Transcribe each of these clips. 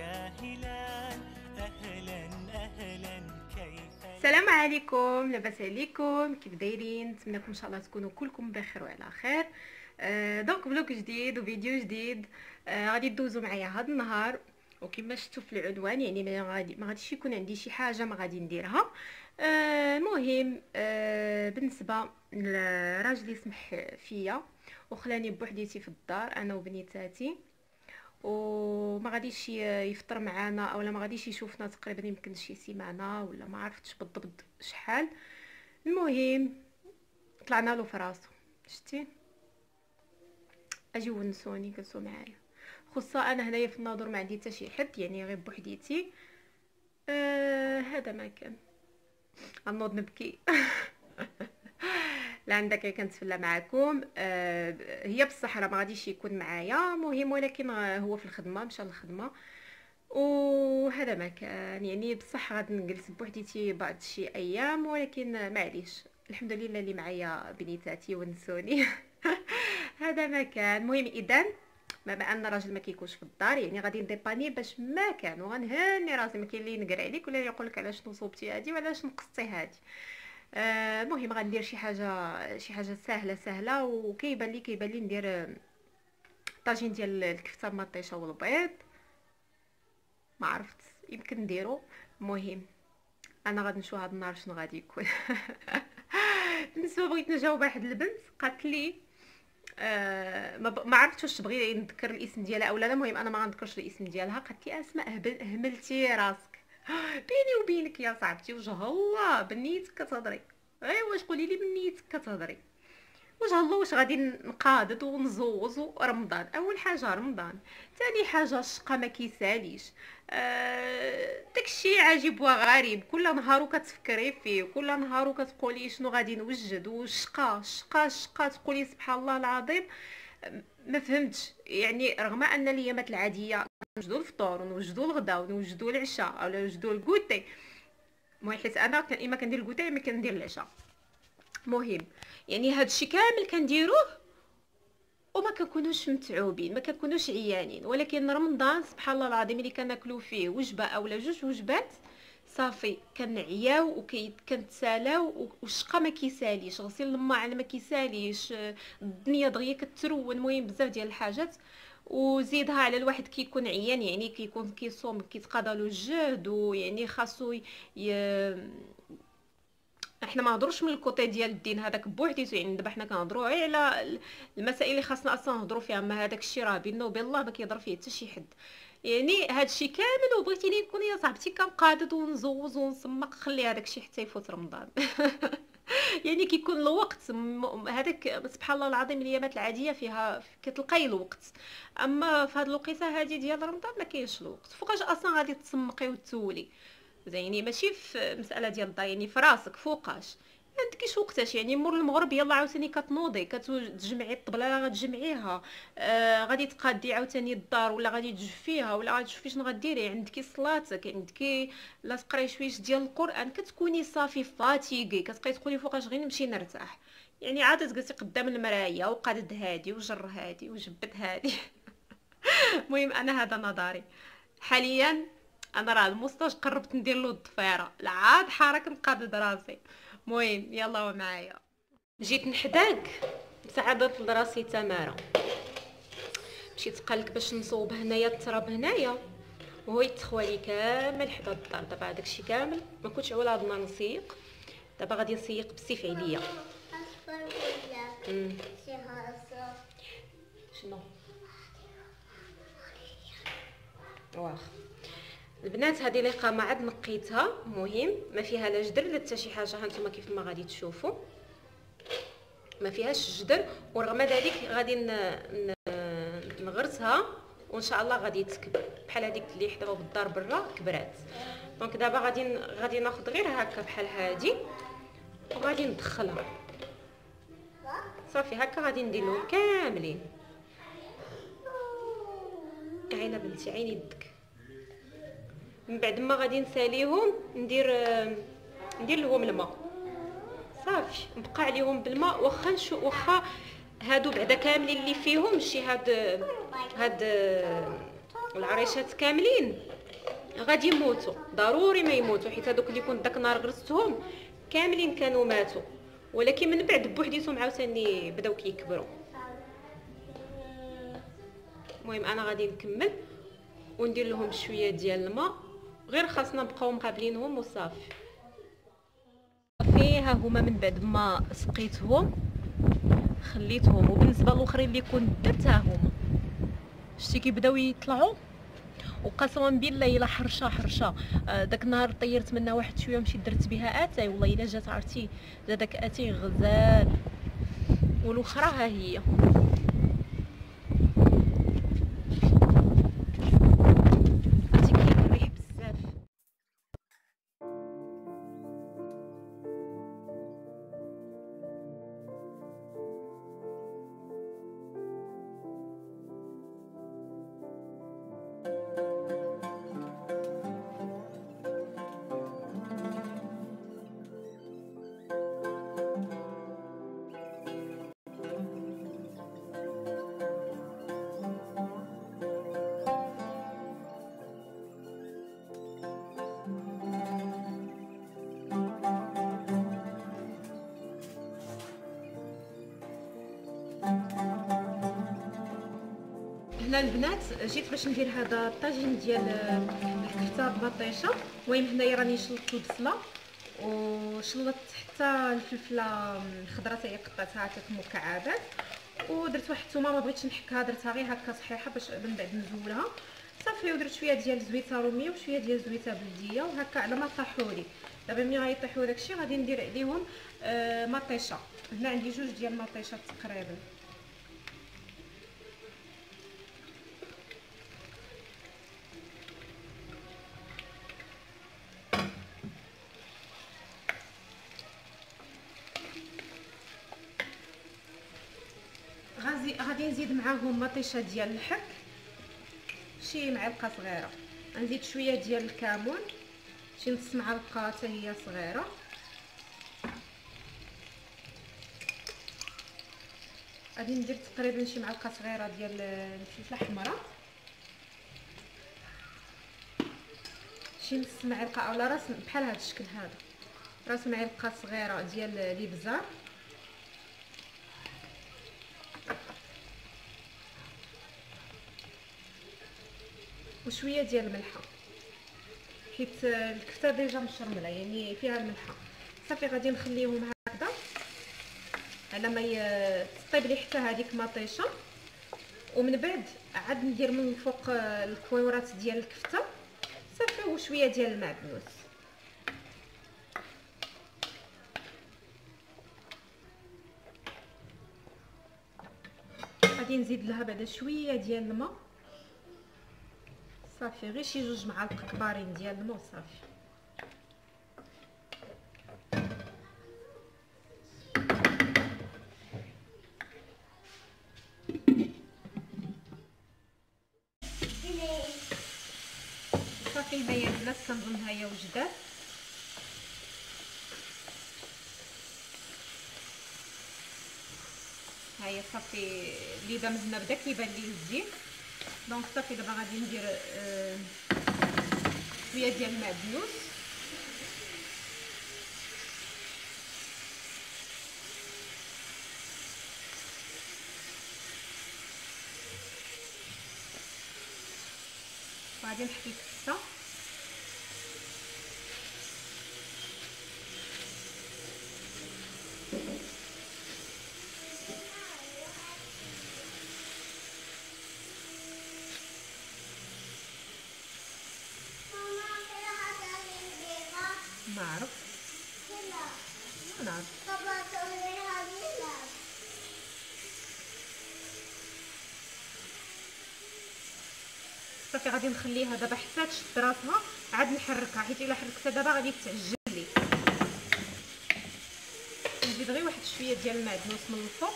هلال أهلا أهلا كيف. السلام عليكم، لاباس عليكم؟ كيف دايرين؟ نتمنىكم ان شاء الله تكونوا كلكم بخير وعلى خير. دونك فلوق جديد وفيديو جديد. غادي تدوزوا معايا هذا النهار، وكما شفتوا في العنوان يعني ما غاديش يكون عندي شي حاجه ما غادي نديرها. المهم بالنسبه لراجلي سمح فيا وخلاني بوحديتي في الدار انا وبنيتاتي، وما غاديش يفطر معانا اولا ما غاديش يشوفنا تقريبا يمكن شي سيمانه ولا ما عرفتش بالضبط شحال. المهم طلعنا له في راسو، شتي اجي ونسوني جلسوا معايا، خصوصا انا هنايا في الناظور ما عندي حتى شي حد، يعني غير بوحديتي. هذا ما كان غنوض نبكي. لا عندك كنتفلا معكم. هي بصح راه ما غاديش يكون معايا، مهم ولكن هو في الخدمه، مشى للخدمه، وهذا ما كان يعني بصح غادي نجلس بوحديتي بعض شي ايام، ولكن معليش الحمد لله اللي معايا بنيتاتي ونسوني. هذا ما كان. المهم اذا بما ان الراجل ما كيكونش في الدار يعني غادي نديباني باش ما كان، وغنهني راسي، ما كاين اللي ينقر عليك ولا يقول لك علاش نصوبتي هادي وعلاش نقصتي هادي. المهم غندير شي حاجه سهله وكيبان لي ندير طاجين ديال الكفته المطيشه والبيض، ما عرفت يمكن نديرو. المهم انا غادي نشوف هذا النهار شنو غادي يكون. بالنسبه بغيت نجاوب واحد البنت قالت لي ما عرفتش واش تبغي نذكر الاسم ديالها اولا لا، المهم انا ما غنذكرش الاسم ديالها. قالت لي اسماء هملتي راسك. بيني وبينك يا صاحبتي وجه الله بنيتك كتهضري، واش قولي لي بنيتك كتهضري وجه الله، واش غادي نقادد ونزوز رمضان؟ اول حاجه رمضان، ثاني حاجه الشقه ما كيساليش. داكشي عجيب وغريب، كل نهار كتفكري فيه، كل نهار كتقولي شنو غادي نوجد، والشقه تقولي سبحان الله العظيم. ما فهمتش يعني، رغم ان الايامات العاديه نوجدوا الفطور ونوجدوا الغداء ونوجدوا العشاء او نوجدوا الكوتي، المهم حيت انا اما كندير الكوتي اما كندير العشاء. مهم يعني هادشي كامل كنديروه وما كنكونوش متعوبين، ما كنكونوش عيانين، ولكن رمضان سبحان الله العظيم اللي كناكلوا فيه وجبه اولا جوج وجبات صافي كنعياو وكنتسالاو، والشقه ما كيساليش، غسيل الماعن ما كيساليش، الدنيا دغيا كترون. المهم بزاف ديال الحاجات، وزيدها على الواحد كيكون عيان يعني كيكون كيصوم كيتقاضى له الجهد، ويعني خاصو احنا ما نهضروش من الكوتي ديال الدين هذاك بوحديتو، يعني دابا حنا كنهضروا غير على المسائل اللي خاصنا اصلا نهضروا فيها، اما هذاك الشيء راه بيننا وبين الله ما كيهضر فيه حتى شي حد. يعني هذا الشيء كامل وبغيتيني نكون يا صاحبتي كنقادد ونزوز ونسمق، خلي هذاك الشيء حتى يفوت رمضان. يعني كيكون الوقت هذاك سبحان الله العظيم، الايامات العاديه فيها كتلقاي الوقت، اما في هذه الوقيته هذه ديال رمضان ما كاينش الوقت. فوقاش اصلا غادي تسمقي وتولي يعني ماشي في مساله ديال الضا، يعني في راسك فوقاش عندكيش وقتاش، يعني مور المغرب يلا عاوتاني كتنوضي كتجمعي الطبله غتجمعيها، غادي تقادي عاوتاني الدار ولا غادي تجفيها ولا غادي تشوفي شنو غديري، عندكي صلاتك، عندكي لا تقراي شويش ديال القران، كتكوني صافي فاتيغي، كتبقاي تقولي فوقاش غير نمشي نرتاح. يعني عاد تجلسي قدام المرايه وقادد هادي وجر هادي وجبد هادي. المهم انا هذا نظري حاليا. انا راه المستاج قربت ندير له الضفيره، لا عاد حرك نقادد راسي. المهم يلا معايا، جيت نحداك سعدت لراسي تماره، مشيت قالك باش نصوب هنايا التراب هنايا، وهو يتخوالي كامل حدا الدار. دابا هداكشي كامل ما كنتش عولا هاد النهار نسيق، دابا غادي نسيق بالسيف عليا. شنو واخ البنات، هذه الاقامه عاد نقيتها، مهم ما فيها لا جدر لا حتى شي حاجه، هانتوما كيف ما غادي تشوفوا ما فيهاش جدر، ورغم ذلك غادي نغرسها وان شاء الله غادي تكبر بحال هذيك اللي حدا بالدار برا كبرات. دونك دابا غادي ناخذ غير هكا بحال هادي وغادي ندخلها صافي هكا، غادي ندير لهم كاملين. عينا بنتي عيني يدك، من بعد ما غادي نساليهم ندير لهم الماء صافي، نبقى عليهم بالماء، واخا هادو بعدا كاملين اللي فيهم شي هاد العريشات كاملين غادي يموتوا، ضروري ما يموتوا، حيت هذوك اللي كنت داك النهار غرستهم كاملين كانوا ماتوا، ولكن من بعد بوحديتهم عاوتاني بداو كيكبروا. المهم انا غادي نكمل وندير لهم شويه ديال الماء، غير خاصنا نبقاو مقابلينهم وصافي. صافي ها هما من بعد ما سقيتهم خليتهم، وبالنسبه للاخرين اللي كنت درت ها هما شتي كيبداو يطلعوا، وقسما بالله الا حرشه داك النهار طيرت منها واحد شويه ومشيت درت بها اتاي، والله الا جات عرفتي جا داك اتاي غزال. والاخرى ها هي عرفتي كيريح بزاف. هنا البنات جيت باش ندير هذا الطاجين ديال الكفته بالمطيشه. المهم هنايا راني شلطت البصله وشلطت حتى الفلفله الخضراء حتى هي قطعتها هكاك مكعبات، ودرت واحد الثومه ما بغيتش نحكها، درتها غير هكا صحيحه باش من بعد نزولها صافي. ودرت شويه ديال زويته روميه وشويه ديال زويته بلديه وهكا على ما طاحوا لي. دابا ملي غيطيحوا داكشي غادي ندير عليهم مطيشه. هنا عندي جوج ديال المطيشات تقريبا. غادي نزيد معاهم مطيشه ديال الحك، شي معلقه صغيره. غنزيد شويه ديال الكمون، شي نص معلقه حتى هي صغيره. غادي ندير تقريبا شي معلقه صغيره ديال الفلفله الحمراء، شي نص معلقه اولا راس بحال هذا الشكل هذا، راس معلقه صغيره ديال الابزار، وشويه ديال الملحه حيت الكفته ديجا مشرمله يعني فيها الملحه. صافي غادي نخليهم هكذا على ما تطيب لي حتى هذيك مطيشه، ومن بعد عاد ندير من الفوق الكويورات ديال الكفته صافي وشويه ديال المعدنوس. غادي نزيد لها بعدا شويه ديال الماء صافي، غير شي جوج معالق كبارين ديال الماء صافي. صافي الماء البنات كنظن ها هي وجدات. ها هي صافي اللي بدا من هنا بدا كيبان لي الزيت. دونك صافي دابا غادي ندير شويه ديال المعدنوس، وغادي نحط الكفته ما عرف ما نعرف. صافي غادي نخليها دابا حتى تشد راسها، عاد نحركها حيت الا حركتها دابا غادي تعجن لي. نزيد غير واحد شويه ديال المعدنوس من الفوق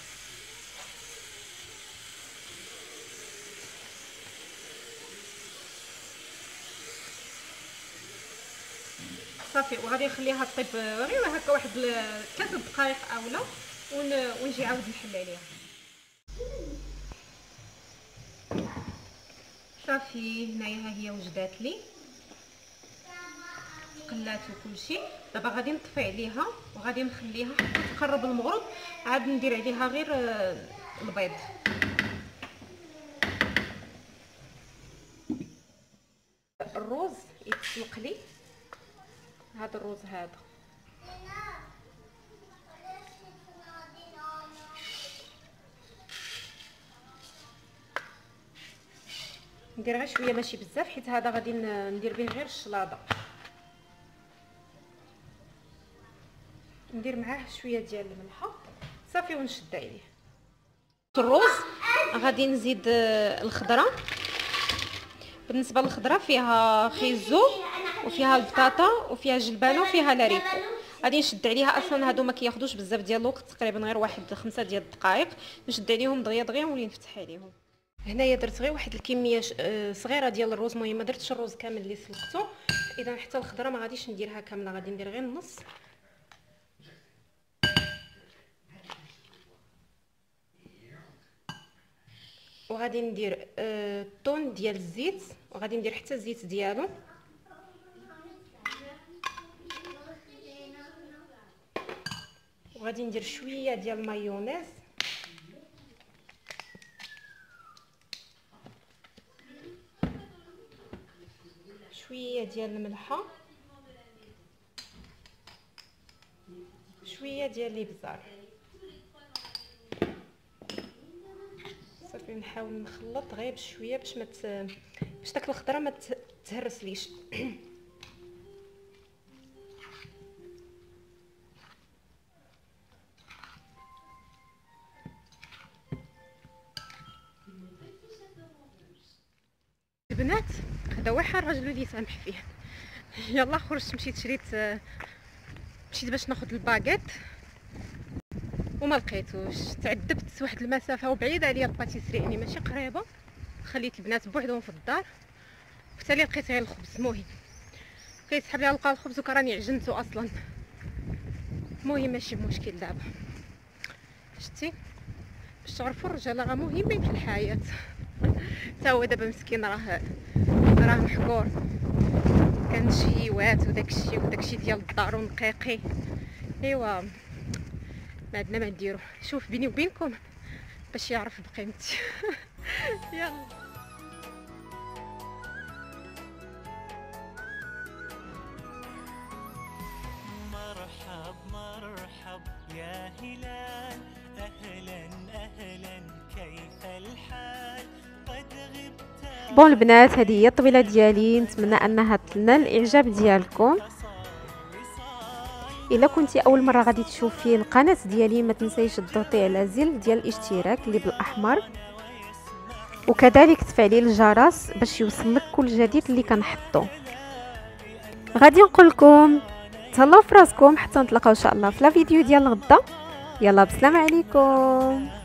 صافي، وغادي نخليها طيب غير هكا واحد 3 دقائق اولا، ونجي عاود نحل عليها. صافي هنايا ها هي وجدات لي. تقلات وكل شيء. دابا غادي نطفي عليها وغادي نخليها حتى تقرب المغرب، عاد ندير عليها غير البيض. الروز يتسلق لي، هذا الروز هذا ندير غير شويه ماشي بزاف، حيت هذا غادي ندير به غير الشلاضه. ندير معاه شويه ديال الملحه صافي ونشد عليه. الروز غادي نزيد الخضره. بالنسبه للخضره فيها خيزو وفيها البطاطا وفيها جلبانه وفيها لاريكو. غادي نشد عليها، اصلا هادو ما كياخذوش بزاف ديال الوقت، تقريبا غير واحد 5 ديال الدقائق. نشد عليهم دغيا دغيا ونولي نفتح عليهم. هنايا درت غير واحد الكميه صغيره ديال الروز، المهم ما درتش الروز كامل اللي سلقته، اذا حتى الخضره ما غاديش نديرها كامله، غادي ندير غير النص. وغادي ندير طون ديال الزيت، وغادي ندير حتى الزيت ديالو. وغادي ندير شويه ديال المايونيز، شويه ديال الملحه، شويه ديال الابزار. صافي نحاول نخلط غير بشويه باش باش داك الخضره ما تهرسليش. البنات هذا واحد الراجل اللي سامح فيه. يلا خرجت مشيت باش ناخذ الباكيت وما لقيتوش، تعذبت واحد المسافه وبعيده عليا الباتيسري، يعني ماشي قريبه. خليت البنات بوحدهم في الدار، حتى اللي لقيت غير الخبز. المهم كيسحب لي لقى الخبز وكراني عجنتو اصلا. المهم ماشي مشكل. دابا شتي باش تعرفوا الرجال راه مهمين في الحياه. حتى هو دابا مسكين راه محقور، كان شهيوات وداكشي ديال الدار ونقيقي. ايوا ما عندنا ما نديرو. شوف بيني وبينكم باش يعرف بقيمتي. يلا مرحب مرحب يا هلال، أهلا أهلا كيف الحال، قد غبت. بون البنات، هذه هي الطبيله ديالي. نتمنى انها تنال الاعجاب ديالكم. الا كنتي اول مره غادي تشوفي القناه ديالي ما تنسيش تضغطي على زر ديال الاشتراك اللي بالاحمر، وكذلك تفعلي الجرس باش يوصلك كل جديد اللي كنحطو. غادي نقول لكم تهلاو في راسكم حتى نتلاقاو ان شاء الله في لا فيديو ديال غدا. يلا بسلام عليكم.